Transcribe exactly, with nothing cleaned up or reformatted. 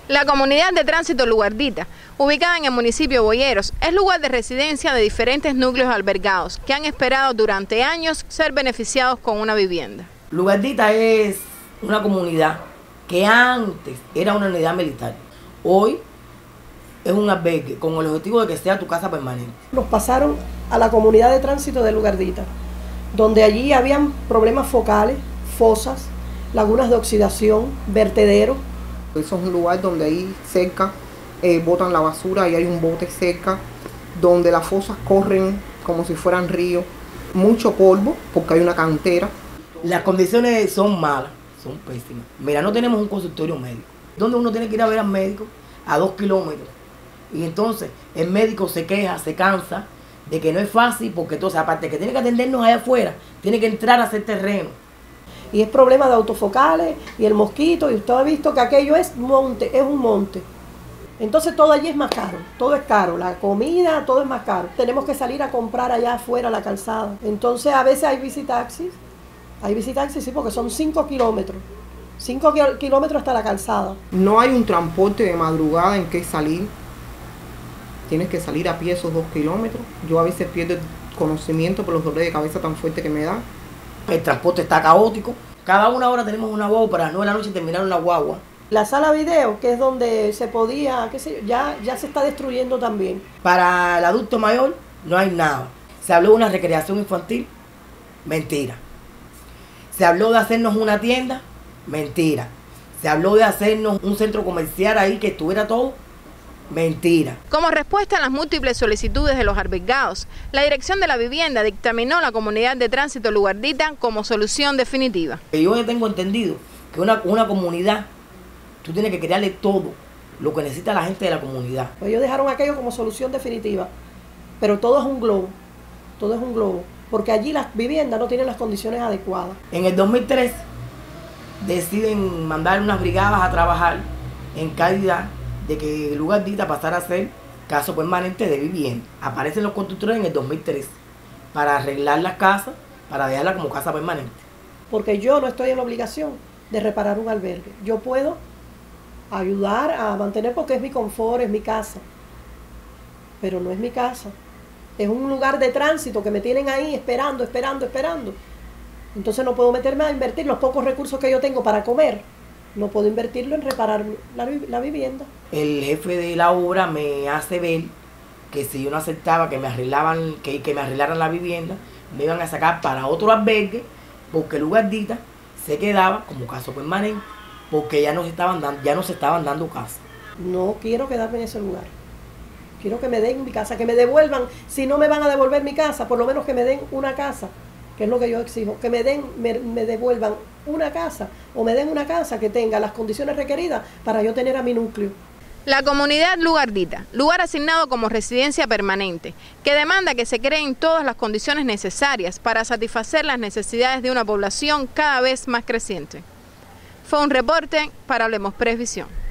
La comunidad de tránsito Lugardita, ubicada en el municipio de Boyeros, es lugar de residencia de diferentes núcleos albergados que han esperado durante años ser beneficiados con una vivienda. Lugardita es una comunidad que antes era una unidad militar. Hoy es un albergue con el objetivo de que sea tu casa permanente. Nos pasaron a la comunidad de tránsito de Lugardita, donde allí habían problemas focales, fosas, lagunas de oxidación, vertederos. Eso es un lugar donde ahí cerca eh, botan la basura y hay un bote cerca, donde las fosas corren como si fueran ríos, mucho polvo porque hay una cantera. Las condiciones son malas, son pésimas. Mira, no tenemos un consultorio médico, donde uno tiene que ir a ver al médico a dos kilómetros. Y entonces el médico se queja, se cansa de que no es fácil, porque entonces aparte de que tiene que atendernos allá afuera, tiene que entrar a hacer terreno. Y es problema de autofocales y el mosquito, y usted ha visto que aquello es monte, es un monte. Entonces todo allí es más caro, todo es caro, la comida, todo es más caro. Tenemos que salir a comprar allá afuera la calzada. Entonces a veces hay visitaxis, hay visitaxis sí, porque son cinco kilómetros, cinco kilómetros hasta la calzada. No hay un transporte de madrugada en que salir, tienes que salir a pie esos dos kilómetros. Yo a veces pierdo el conocimiento por los dolores de cabeza tan fuertes que me da. El transporte está caótico. Cada una hora tenemos una guagua para las nueve de la noche terminar una guagua. La sala video, que es donde se podía, qué sé yo, ya, ya se está destruyendo también. Para el adulto mayor no hay nada. Se habló de una recreación infantil, mentira. Se habló de hacernos una tienda, mentira. Se habló de hacernos un centro comercial ahí que estuviera todo, mentira. Como respuesta a las múltiples solicitudes de los albergados, la Dirección de la Vivienda dictaminó la comunidad de tránsito Lugardita como solución definitiva. Yo ya tengo entendido que una, una comunidad, tú tienes que crearle todo lo que necesita la gente de la comunidad. Pues ellos dejaron aquello como solución definitiva, pero todo es un globo, todo es un globo, porque allí las viviendas no tienen las condiciones adecuadas. En el dos mil tres deciden mandar unas brigadas a trabajar en calidad de que Lugardita pasara a ser caso permanente de vivienda. Aparecen los constructores en el dos mil tres para arreglar las casas, para dejarlas como casa permanente. Porque yo no estoy en la obligación de reparar un albergue. Yo puedo ayudar a mantener, porque es mi confort, es mi casa. Pero no es mi casa. Es un lugar de tránsito que me tienen ahí esperando, esperando, esperando. Entonces no puedo meterme a invertir los pocos recursos que yo tengo para comer. No puedo invertirlo en reparar la, la vivienda. El jefe de la obra me hace ver que si yo no aceptaba que me arreglaban, que, que me arreglaran la vivienda, me iban a sacar para otro albergue, porque Lugardita se quedaba como caso permanente, porque ya no se estaban dando, ya no se estaban dando casa. No quiero quedarme en ese lugar. Quiero que me den mi casa, que me devuelvan. Si no me van a devolver mi casa, por lo menos que me den una casa, que es lo que yo exijo, que me den, me, me devuelvan una casa, o me den una casa que tenga las condiciones requeridas para yo tener a mi núcleo. La comunidad Lugardita, lugar asignado como residencia permanente, que demanda que se creen todas las condiciones necesarias para satisfacer las necesidades de una población cada vez más creciente. Fue un reporte para Hablemos Press Visión.